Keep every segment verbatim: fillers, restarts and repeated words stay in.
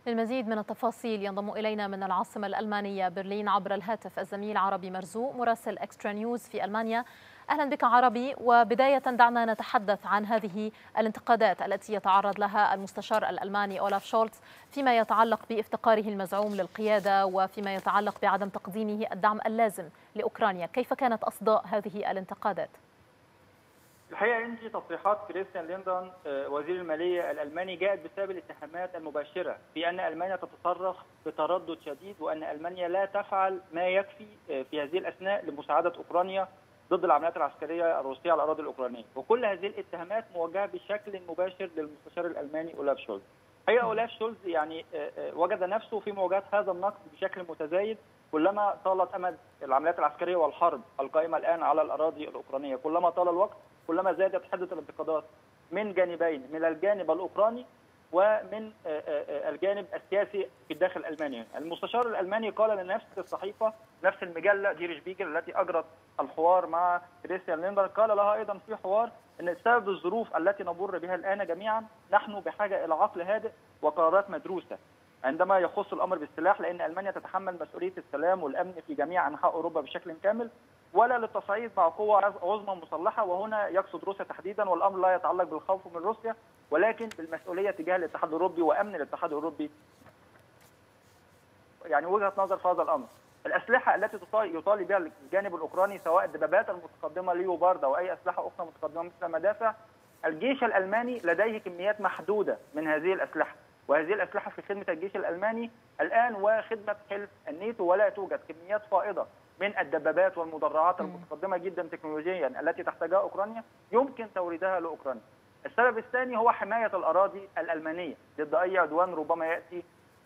للمزيد من التفاصيل ينضم إلينا من العاصمة الألمانية برلين عبر الهاتف الزميل عربي مرزوق مراسل إكسترا نيوز في ألمانيا. أهلا بك عربي، وبداية دعنا نتحدث عن هذه الانتقادات التي يتعرض لها المستشار الألماني أولاف شولتز فيما يتعلق بافتقاره المزعوم للقيادة وفيما يتعلق بعدم تقديمه الدعم اللازم لأوكرانيا. كيف كانت أصداء هذه الانتقادات؟ الحقيقه انت تصريحات كريستيان ليندر وزير الماليه الالماني جاءت بسبب الاتهامات المباشره بان المانيا تتصرف بتردد شديد وان المانيا لا تفعل ما يكفي في هذه الاثناء لمساعده اوكرانيا ضد العمليات العسكريه الروسيه على الاراضي الاوكرانيه، وكل هذه الاتهامات موجهه بشكل مباشر للمستشار الالماني اولاف شولز. الحقيقه اولاف شولز يعني وجد نفسه في مواجهه هذا النقد بشكل متزايد كلما طالت امد العمليات العسكريه والحرب القائمه الان على الاراضي الاوكرانيه، كلما طال الوقت كلما زادت حده الانتقادات من جانبين، من الجانب الاوكراني ومن الجانب السياسي في الداخل الالماني. المستشار الالماني قال لنفس الصحيفه، نفس المجله دير شبيجل التي اجرت الحوار مع كريستيان ليندر، قال لها ايضا في حوار ان بسبب الظروف التي نمر بها الان جميعا نحن بحاجه الى عقل هادئ وقرارات مدروسه عندما يخص الامر بالسلاح، لان المانيا تتحمل مسؤوليه السلام والامن في جميع انحاء اوروبا بشكل كامل، ولا للتصعيد مع قوة عظمى مسلحة، وهنا يقصد روسيا تحديدا، والأمر لا يتعلق بالخوف من روسيا ولكن بالمسؤولية تجاه الاتحاد الأوروبي وأمن الاتحاد الأوروبي. يعني وجهة نظر في هذا الأمر. الأسلحة التي يطالب بها الجانب الأوكراني سواء الدبابات المتقدمة ليوبارد أو أي أسلحة أخرى متقدمة مثل مدافع، الجيش الألماني لديه كميات محدودة من هذه الأسلحة، وهذه الأسلحة في خدمة الجيش الألماني الآن وخدمة حلف الناتو، ولا توجد كميات فائضة من الدبابات والمدرعات المتقدمه جدا تكنولوجيا التي تحتاجها اوكرانيا يمكن توريدها لاوكرانيا. السبب الثاني هو حمايه الاراضي الالمانيه ضد اي عدوان ربما ياتي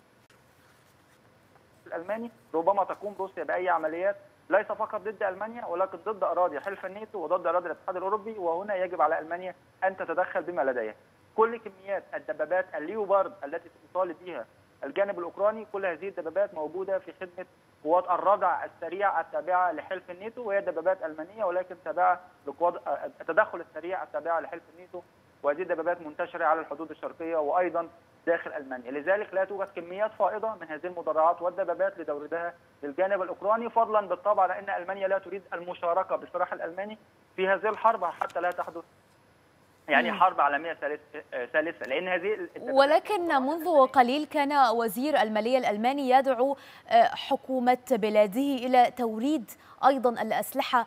الالماني، ربما تقوم روسيا باي عمليات ليس فقط ضد المانيا ولكن ضد اراضي حلف الناتو وضد اراضي الاتحاد الاوروبي، وهنا يجب على المانيا ان تتدخل بما لديها. كل كميات الدبابات الليوبارد التي تطالب بها الجانب الاوكراني، كل هذه الدبابات موجوده في خدمه قوات الردع السريع التابعه لحلف الناتو، وهي دبابات المانيه ولكن تابعه لقوات التدخل السريع التابعه لحلف الناتو، وهذه الدبابات منتشره على الحدود الشرقيه وايضا داخل المانيا، لذلك لا توجد كميات فائضه من هذه المدرعات والدبابات لتوريدها للجانب الاوكراني، فضلا بالطبع لان المانيا لا تريد المشاركه بالسلاح الالماني في هذه الحرب حتى لا تحدث يعني حرب عالمية ثالثة، لأن هذه ولكن منذ قليل كان وزير المالية الألماني يدعو حكومة بلاده إلى توريد أيضا الأسلحة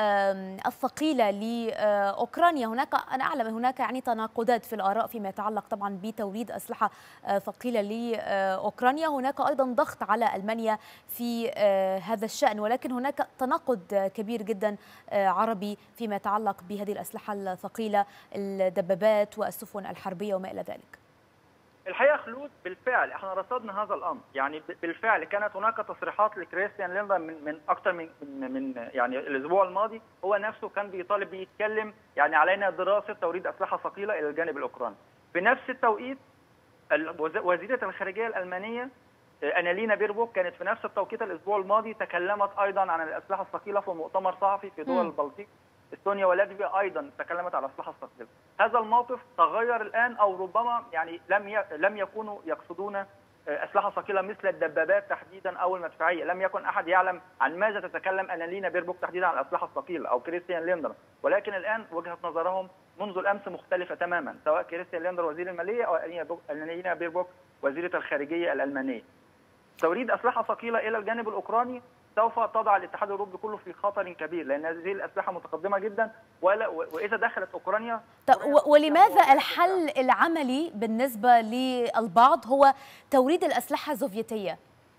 الثقيلة لأوكرانيا. هناك أنا أعلم هناك يعني تناقضات في الآراء فيما يتعلق طبعا بتوريد أسلحة ثقيلة لأوكرانيا، هناك أيضا ضغط على ألمانيا في هذا الشأن، ولكن هناك تناقض كبير جدا عربي فيما يتعلق بهذه الأسلحة الثقيلة، الدبابات والسفن الحربية وما إلى ذلك. الحقيقه خلود بالفعل احنا رصدنا هذا الامر، يعني بالفعل كانت هناك تصريحات لكريستيان ليندر من من اكثر من من يعني الاسبوع الماضي، هو نفسه كان بيطالب بيتكلم يعني علينا دراسه توريد اسلحه ثقيله الى الجانب الاوكراني. في نفس التوقيت وزيره الخارجيه الالمانيه أنالينا بيربوك كانت في نفس التوقيت الاسبوع الماضي تكلمت ايضا عن الاسلحه الثقيله في مؤتمر صحفي في دول البلطيق، استونيا ولاتفيا ايضا تكلمت على الاسلحه الثقيله. هذا الموقف تغير الان، او ربما يعني لم لم يكونوا يقصدون اسلحه ثقيله مثل الدبابات تحديدا او المدفعيه، لم يكن احد يعلم عن ماذا تتكلم أنالينا بيربوك تحديدا عن الاسلحه الثقيله او كريستيان ليندر، ولكن الان وجهه نظرهم منذ الامس مختلفه تماما، سواء كريستيان ليندر وزير الماليه او أنالينا بيربوك وزيره الخارجيه الالمانيه. توريد اسلحه ثقيله الى الجانب الاوكراني سوف تضع الاتحاد الاوروبي كله في خطر كبير، لان هذه الاسلحه متقدمه جدا، واذا دخلت اوكرانيا. ولماذا الحل العملي بالنسبه للبعض هو توريد الاسلحه السوفيتيه؟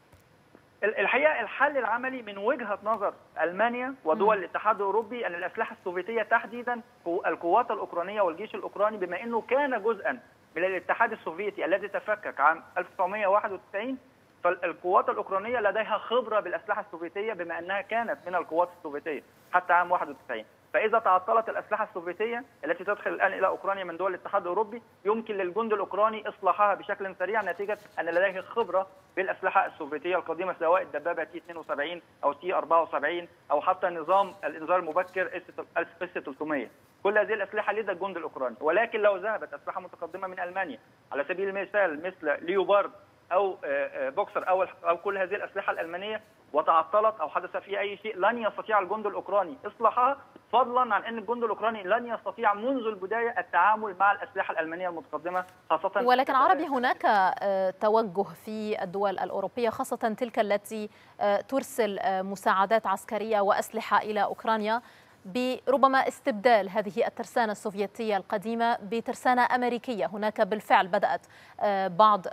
الحقيقه الحل العملي من وجهه نظر المانيا ودول الاتحاد الاوروبي ان الاسلحه السوفيتيه تحديدا القوات الاوكرانيه والجيش الاوكراني، بما انه كان جزءا من الاتحاد السوفيتي الذي تفكك عام ألف وتسعمائة وواحد وتسعين، فالقوات الأوكرانية لديها خبرة بالأسلحة السوفيتية بما أنها كانت من القوات السوفيتية حتى عام واحد وتسعين، فإذا تعطلت الأسلحة السوفيتية التي تدخل الآن إلى أوكرانيا من دول الاتحاد الأوروبي يمكن للجند الأوكراني إصلاحها بشكل سريع نتيجة أن لديه خبرة بالأسلحة السوفيتية القديمة، سواء الدبابة تي اثنين وسبعين أو تي أربعة وسبعين أو حتى نظام الإنذار المبكر اس ثلاثمائة. كل هذه الأسلحة لدى الجند الأوكراني، ولكن لو ذهبت أسلحة متقدمة من ألمانيا على سبيل المثال مثل ليوبارد او بوكسر او او كل هذه الاسلحه الالمانيه وتعطلت او حدث فيها اي شيء، لن يستطيع الجند الاوكراني اصلاحها، فضلا عن ان الجند الاوكراني لن يستطيع منذ البدايه التعامل مع الاسلحه الالمانيه المتقدمه خاصه. ولكن عربي هناك توجه في الدول الاوروبيه خاصه تلك التي ترسل مساعدات عسكريه واسلحه الى اوكرانيا بربما استبدال هذه الترسانة السوفيتية القديمة بترسانة أمريكية. هناك بالفعل بدأت بعض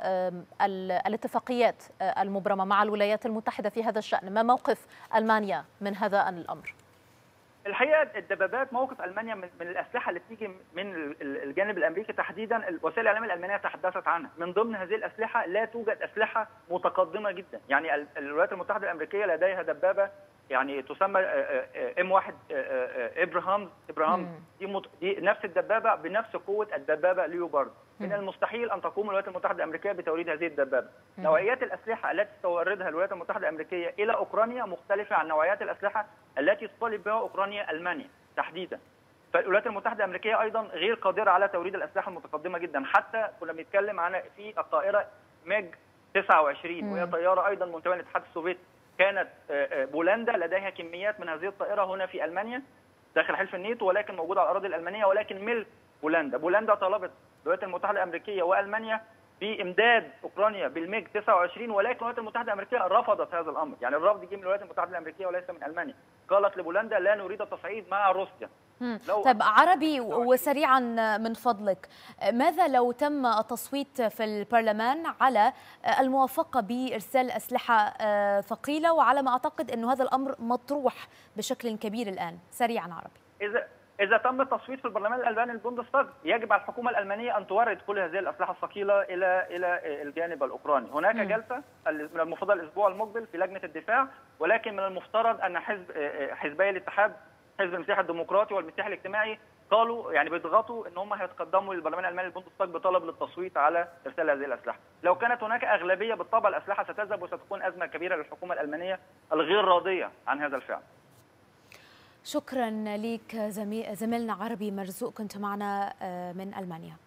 الاتفاقيات المبرمة مع الولايات المتحدة في هذا الشأن. ما موقف ألمانيا من هذا الأمر؟ الحقيقه الدبابات موقف المانيا من, من الاسلحه اللي بتيجي من الجانب الامريكي تحديدا، وسائل الاعلام الالمانيه تحدثت عنها. من ضمن هذه الاسلحه لا توجد اسلحه متقدمه جدا، يعني الولايات المتحده الامريكيه لديها دبابه يعني تسمى ام واحد ابراهام ابراهام دي, مت... دي نفس الدبابه بنفس قوه الدبابه ليوبارد. من المستحيل ان تقوم الولايات المتحده الامريكيه بتوريد هذه الدبابه. نوعيات الاسلحه التي توردها الولايات المتحده الامريكيه الى اوكرانيا مختلفه عن نوعيات الاسلحه التي تطالب بها اوكرانيا المانيا تحديدا. فالولايات المتحده الامريكيه ايضا غير قادره على توريد الاسلحه المتقدمه جدا. حتى كنا بنتكلم عن في الطائره ميج تسعة وعشرين وهي طياره ايضا منتميه للاتحاد السوفيتي. كانت بولندا لديها كميات من هذه الطائره هنا في المانيا داخل حلف الناتو، ولكن موجوده على الاراضي الالمانيه ولكن ملك بولندا. بولندا طلبت الولايات المتحده الامريكيه والمانيا بامداد اوكرانيا بالميج تسعة وعشرين، ولكن الولايات المتحده الامريكيه رفضت هذا الامر. يعني الرفض جه من الولايات المتحده الامريكيه وليس من المانيا. قالت لبولندا لا نريد التصعيد مع روسيا. طيب عربي وسريعا من فضلك، ماذا لو تم التصويت في البرلمان على الموافقة بإرسال أسلحة ثقيلة، وعلى ما أعتقد أن هذا الأمر مطروح بشكل كبير الآن؟ سريعا عربي. إذا إذا تم التصويت في البرلمان الألماني البوندستاغ يجب على الحكومة الألمانية أن تورد كل هذه الأسلحة الثقيلة إلى إلى الجانب الأوكراني. هناك م. جلسة من المفترض الأسبوع المقبل في لجنة الدفاع، ولكن من المفترض أن حزب حزبي الاتحاد، حزب المسيح الديمقراطي والمسيح الاجتماعي، قالوا يعني بيضغطوا ان هم هيتقدموا للبرلمان الالماني البوندستاغ بطلب للتصويت على ارسال هذه الاسلحه. لو كانت هناك اغلبيه بالطبع الاسلحه ستذهب وستكون ازمه كبيره للحكومه الالمانيه الغير راضيه عن هذا الفعل. شكرا لك زميلنا عربي مرزوق، كنت معنا من ألمانيا.